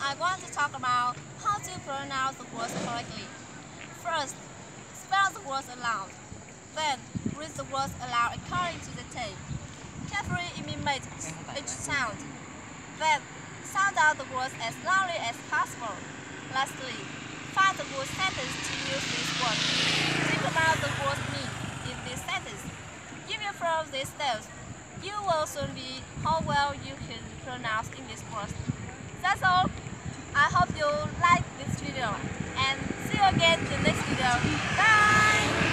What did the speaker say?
I want to talk about how to pronounce the words correctly. First, spell the words aloud. Then, read the words aloud according to the tape. Carefully imitate each sound. Then, sound out the words as loudly as possible. Lastly, find the word sentence to use this word. Think about the word's meaning in this sentence. If you follow these steps, you will soon be how well you can pronounce English words. That's all. I hope you like this video and see you again in the next video. Bye!